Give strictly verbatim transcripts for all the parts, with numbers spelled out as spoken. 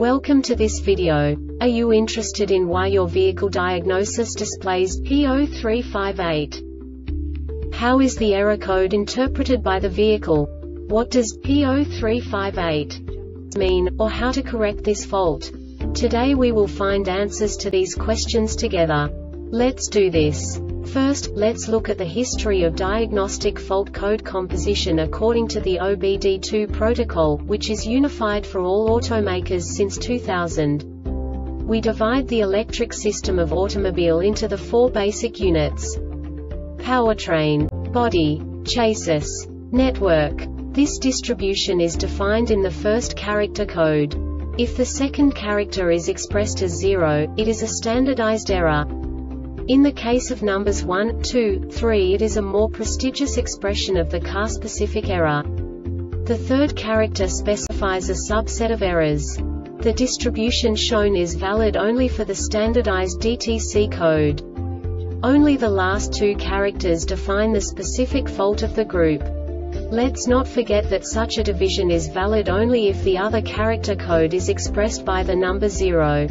Welcome to this video. Are you interested in why your vehicle diagnosis displays P zero three five eight? How is the error code interpreted by the vehicle? What does P zero three five eight mean, or how to correct this fault? Today we will find answers to these questions together. Let's do this. First, let's look at the history of diagnostic fault code composition according to the O B D two protocol, which is unified for all automakers since two thousand. We divide the electric system of automobile into the four basic units: powertrain, body, chassis, network. This distribution is defined in the first character code. If the second character is expressed as zero, it is a standardized error. In the case of numbers one, two, three, it is a more prestigious expression of the car-specific error. The third character specifies a subset of errors. The distribution shown is valid only for the standardized D T C code. Only the last two characters define the specific fault of the group. Let's not forget that such a division is valid only if the other character code is expressed by the number zero.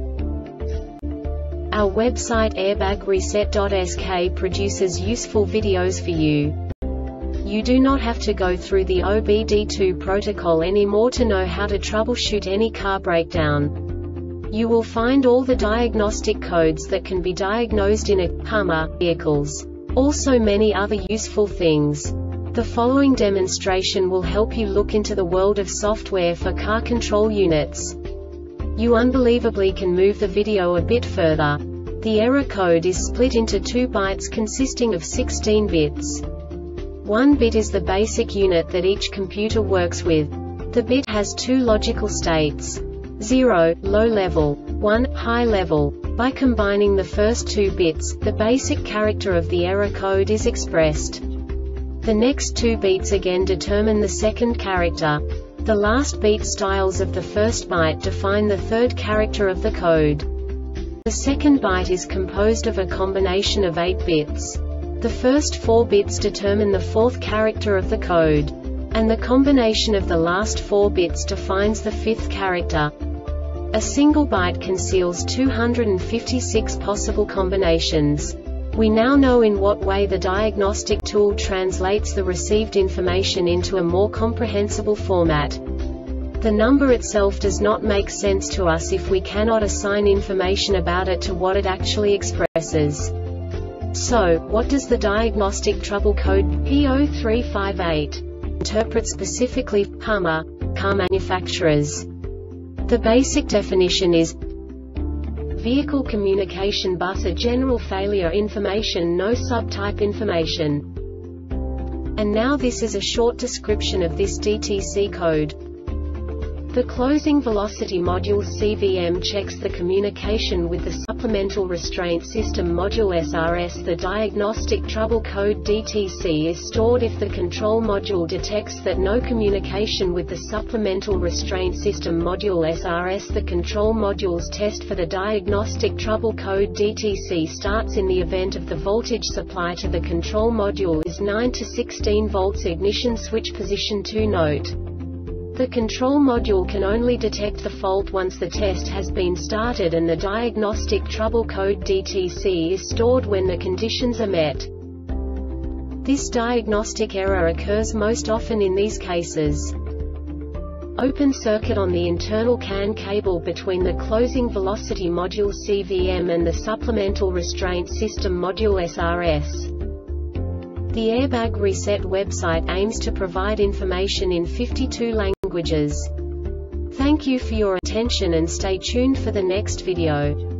Our website airbag reset dot S K produces useful videos for you. You do not have to go through the O B D two protocol anymore to know how to troubleshoot any car breakdown. You will find all the diagnostic codes that can be diagnosed in a Hummer vehicles. Also many other useful things. The following demonstration will help you look into the world of software for car control units. You unbelievably can move the video a bit further. The error code is split into two bytes consisting of sixteen bits. One bit is the basic unit that each computer works with. The bit has two logical states: zero, low level, one, high level. By combining the first two bits, the basic character of the error code is expressed. The next two beats again determine the second character. The last beat styles of the first byte define the third character of the code. The second byte is composed of a combination of eight bits. The first four bits determine the fourth character of the code. And the combination of the last four bits defines the fifth character. A single byte conceals two hundred fifty-six possible combinations. We now know in what way the diagnostic tool translates the received information into a more comprehensible format. The number itself does not make sense to us if we cannot assign information about it to what it actually expresses. So, what does the diagnostic trouble code P zero three five eight interpret specifically for Hummer car manufacturers? The basic definition is vehicle communication bus a general failure information, no subtype information. And now this is a short description of this D T C code. The closing velocity module C V M checks the communication with the supplemental restraint system module S R S. The diagnostic trouble code D T C is stored if the control module detects that no communication with the supplemental restraint system module S R S. The control module's test for the diagnostic trouble code D T C starts in the event of the voltage supply to the control module is nine to sixteen volts. Ignition switch position two. Note: the control module can only detect the fault once the test has been started, and the diagnostic trouble code D T C is stored when the conditions are met. This diagnostic error occurs most often in these cases: open circuit on the internal C A N cable between the closing velocity module C V M and the supplemental restraint system module S R S. The Airbag Reset website aims to provide information in fifty-two languages. Thank you for your attention and stay tuned for the next video.